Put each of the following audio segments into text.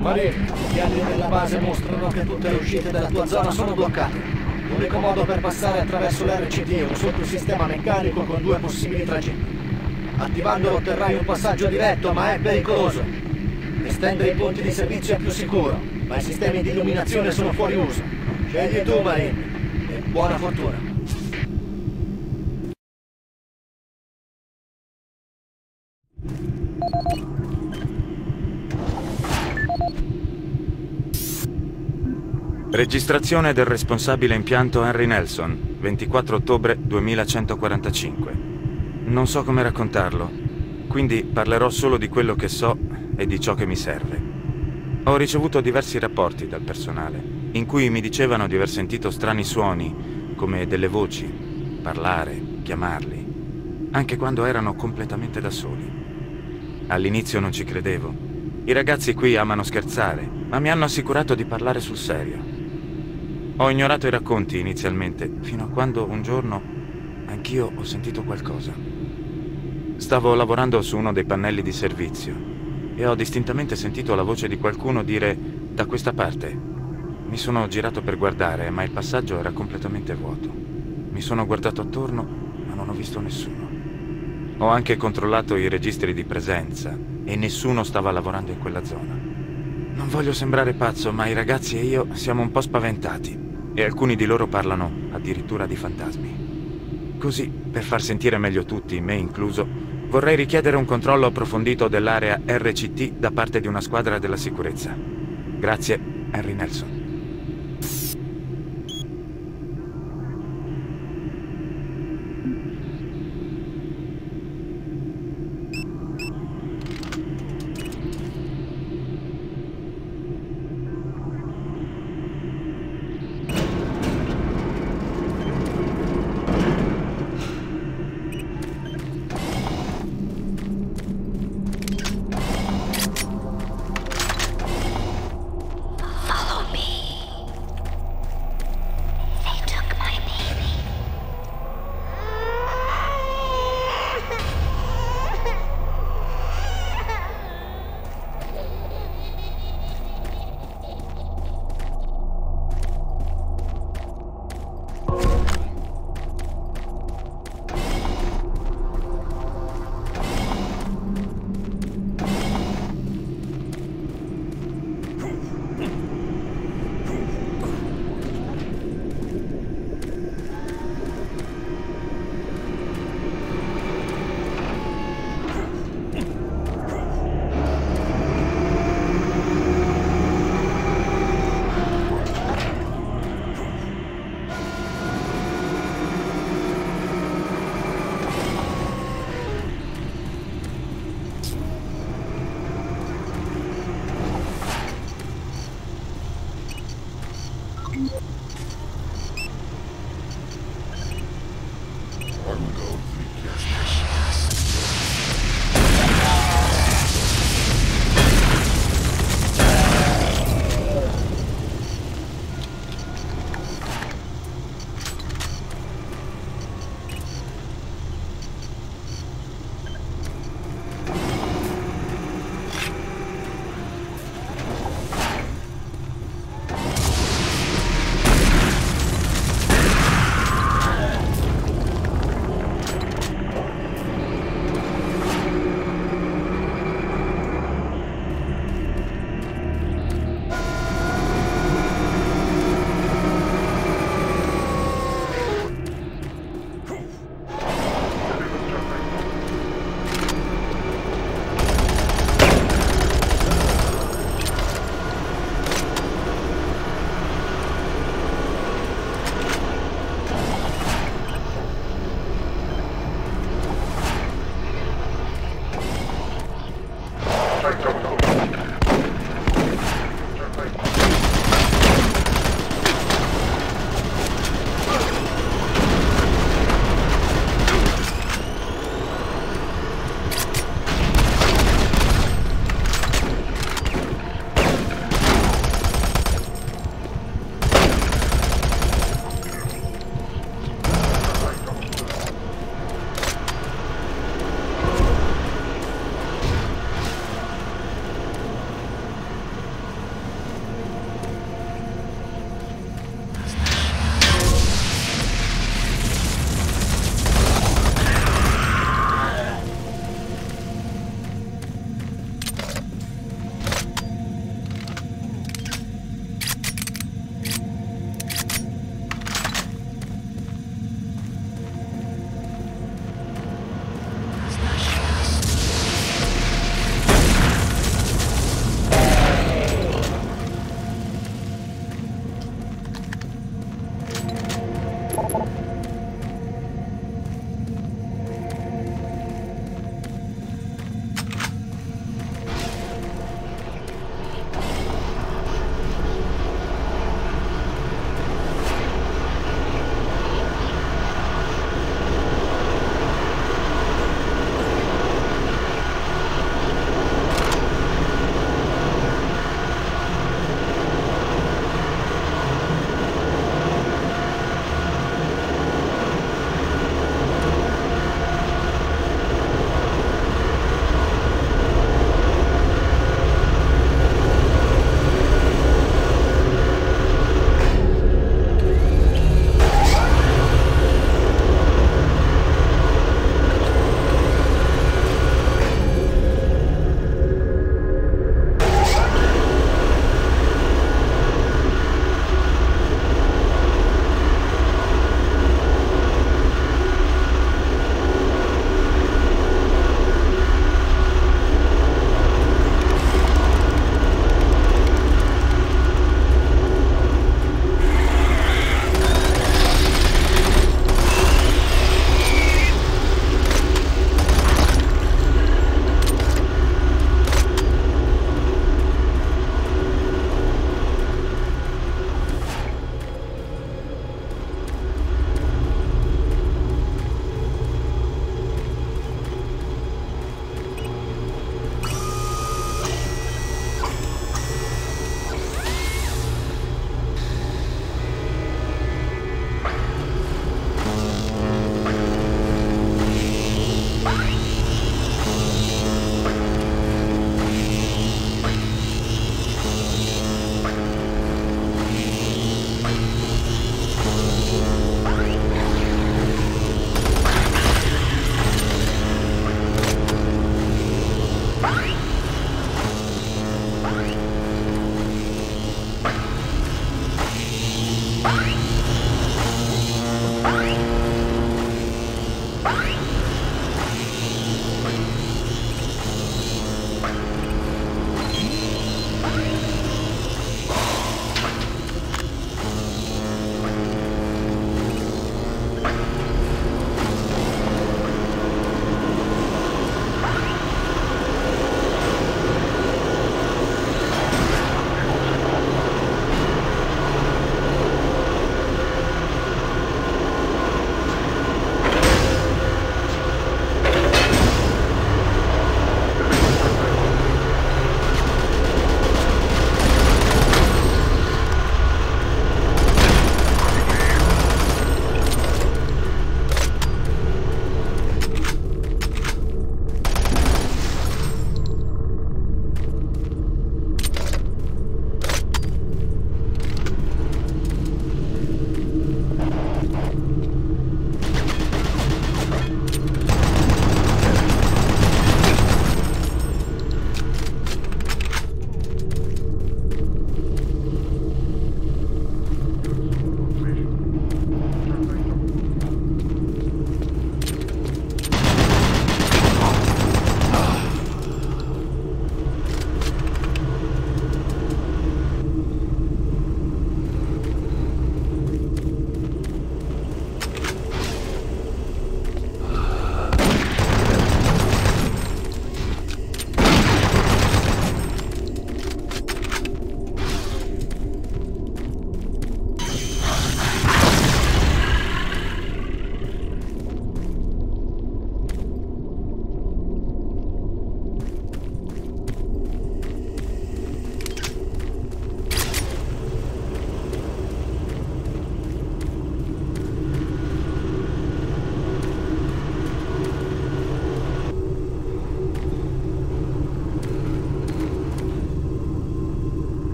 Marie, i piani della base mostrano che tutte le uscite dalla tua zona sono bloccate. L'unico modo per passare attraverso l'RCT è un sottosistema meccanico con 2 possibili tragitti. Attivandolo otterrai un passaggio diretto, ma è pericoloso. Estendere i ponti di servizio è più sicuro, ma i sistemi di illuminazione sono fuori uso. Scegli tu, Marine, e buona fortuna. Registrazione del responsabile impianto Henry Nelson, 24 ottobre 2145. Non so come raccontarlo, quindi parlerò solo di quello che so e di ciò che mi serve. Ho ricevuto diversi rapporti dal personale, in cui mi dicevano di aver sentito strani suoni, come delle voci, parlare, chiamarli, anche quando erano completamente da soli. All'inizio non ci credevo. I ragazzi qui amano scherzare, ma mi hanno assicurato di parlare sul serio. Ho ignorato i racconti inizialmente, fino a quando un giorno anch'io ho sentito qualcosa. Stavo lavorando su uno dei pannelli di servizio e ho distintamente sentito la voce di qualcuno dire «da questa parte». Mi sono girato per guardare, ma il passaggio era completamente vuoto. Mi sono guardato attorno, ma non ho visto nessuno. Ho anche controllato i registri di presenza e nessuno stava lavorando in quella zona. Non voglio sembrare pazzo, ma i ragazzi e io siamo un po' spaventati e alcuni di loro parlano addirittura di fantasmi. Così, per far sentire meglio tutti, me incluso, vorrei richiedere un controllo approfondito dell'area RCT da parte di una squadra della sicurezza. Grazie, Henry Nelson.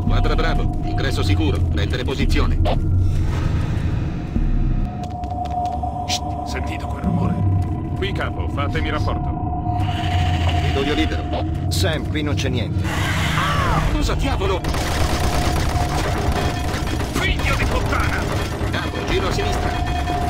Squadra Bravo, ingresso sicuro, prendere posizione. Shh, sentito quel rumore? Qui capo, fatemi rapporto. Corridoio libero. Sam, qui non c'è niente. Cosa diavolo? Figlio di puttana! Capo, giro a sinistra.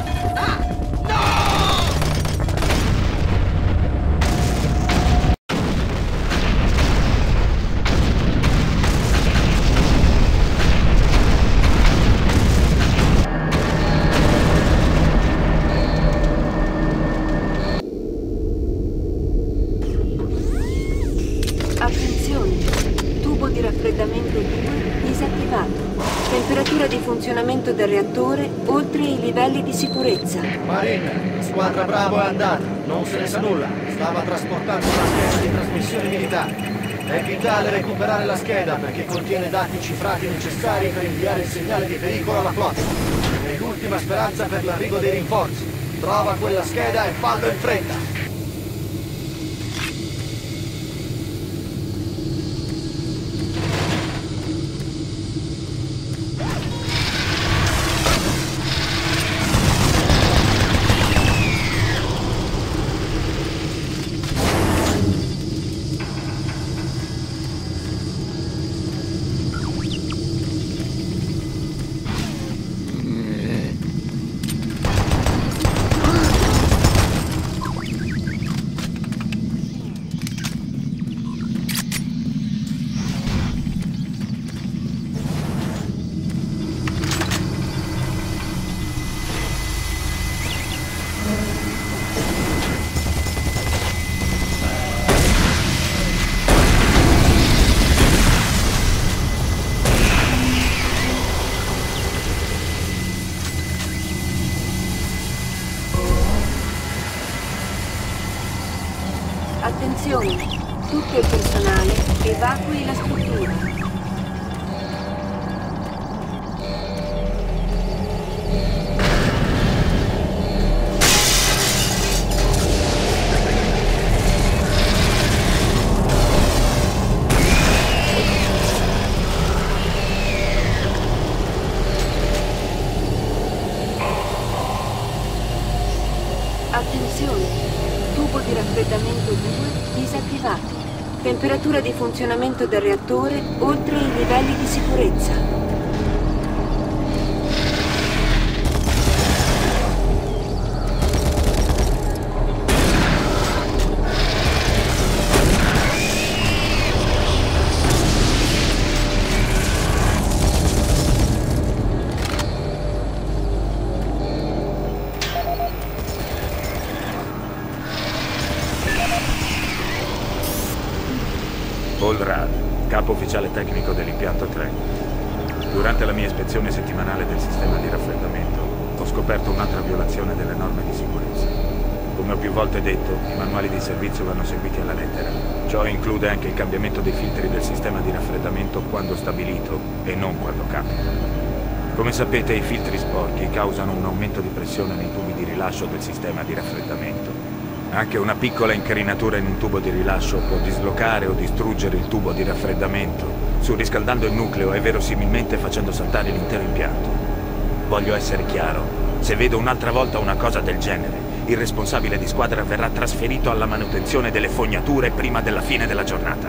Attenzione, tubo di raffreddamento 2 disattivato. Temperatura di funzionamento del reattore oltre i livelli di sicurezza. Marine, la squadra Bravo è andata, non se ne sa nulla. Stava trasportando una scheda di trasmissione militare. È vitale recuperare la scheda perché contiene dati cifrati necessari per inviare il segnale di pericolo alla flotta. È l'ultima speranza per l'arrivo dei rinforzi. Trova quella scheda e fallo in fretta. Attenzione, tutto il personale evacui la struttura. Attenzione, tubo di raffreddamento 2 disattivato. Temperatura di funzionamento del reattore oltre i livelli di sicurezza. Paul Rudd, capo ufficiale tecnico dell'impianto 3. Durante la mia ispezione settimanale del sistema di raffreddamento, ho scoperto un'altra violazione delle norme di sicurezza. Come ho più volte detto, i manuali di servizio vanno seguiti alla lettera. Ciò include anche il cambiamento dei filtri del sistema di raffreddamento quando stabilito e non quando capita. Come sapete, i filtri sporchi causano un aumento di pressione nei tubi di rilascio del sistema di raffreddamento. Anche una piccola incrinatura in un tubo di rilascio può dislocare o distruggere il tubo di raffreddamento, surriscaldando il nucleo e verosimilmente facendo saltare l'intero impianto. Voglio essere chiaro, se vedo un'altra volta una cosa del genere, il responsabile di squadra verrà trasferito alla manutenzione delle fognature prima della fine della giornata.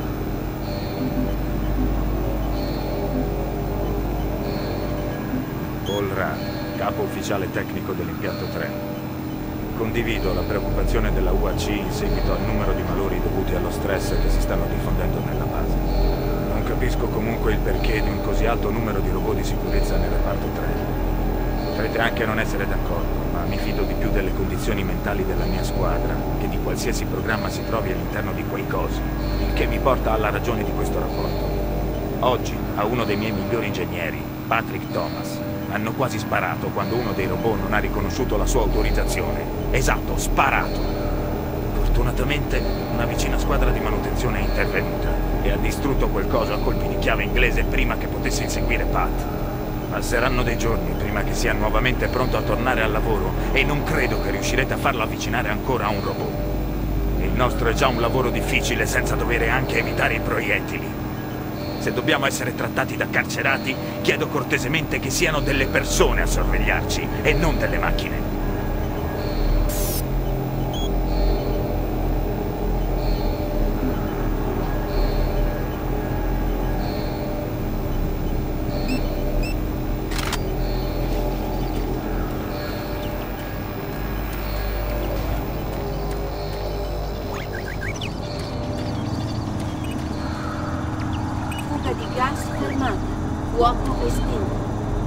Paul Rudd, capo ufficiale tecnico dell'impianto 3. Condivido la preoccupazione della UAC in seguito al numero di malori dovuti allo stress che si stanno diffondendo nella base. Non capisco comunque il perché di un così alto numero di robot di sicurezza nel reparto 3. Potrete anche non essere d'accordo, ma mi fido di più delle condizioni mentali della mia squadra che di qualsiasi programma si trovi all'interno di quei cosi, il che mi porta alla ragione di questo rapporto. Oggi, a uno dei miei migliori ingegneri, Patrick Thomas, hanno quasi sparato quando uno dei robot non ha riconosciuto la sua autorizzazione. Esatto, sparato. Fortunatamente, una vicina squadra di manutenzione è intervenuta e ha distrutto quel coso a colpi di chiave inglese prima che potesse inseguire Pat. Passeranno dei giorni prima che sia nuovamente pronto a tornare al lavoro e non credo che riuscirete a farlo avvicinare ancora a un robot. Il nostro è già un lavoro difficile senza dover anche evitare i proiettili. Se dobbiamo essere trattati da carcerati, chiedo cortesemente che siano delle persone a sorvegliarci e non delle macchine. Di gas fermata. Fuoco estinto.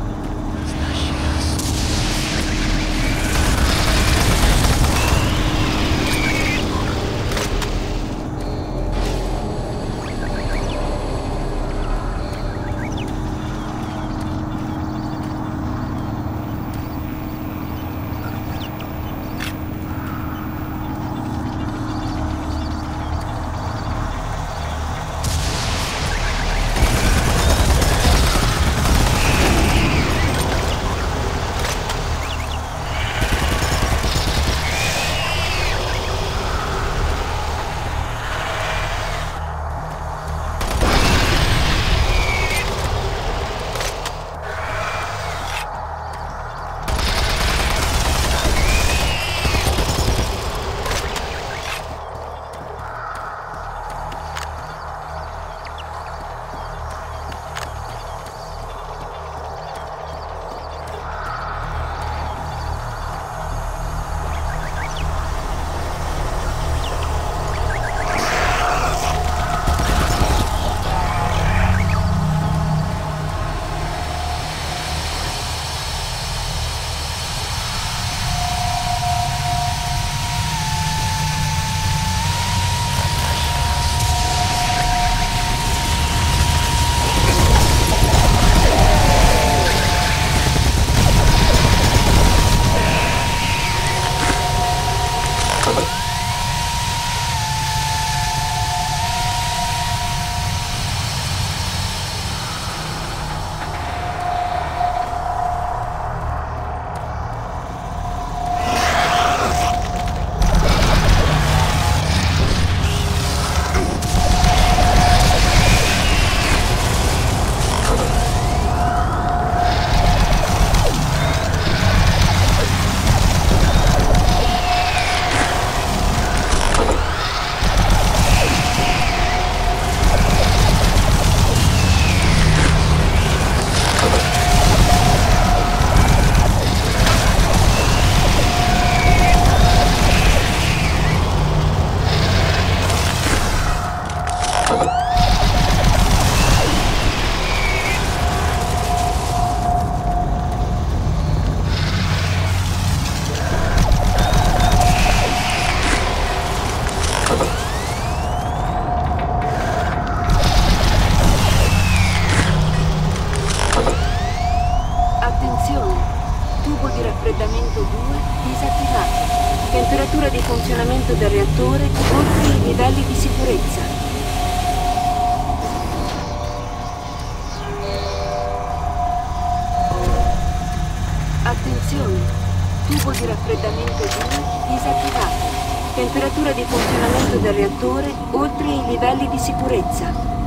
Raffreddamento 2 disattivato. Temperatura di funzionamento del reattore oltre i livelli di sicurezza. Attenzione! Tubo di raffreddamento 2 disattivato. Temperatura di funzionamento del reattore oltre i livelli di sicurezza.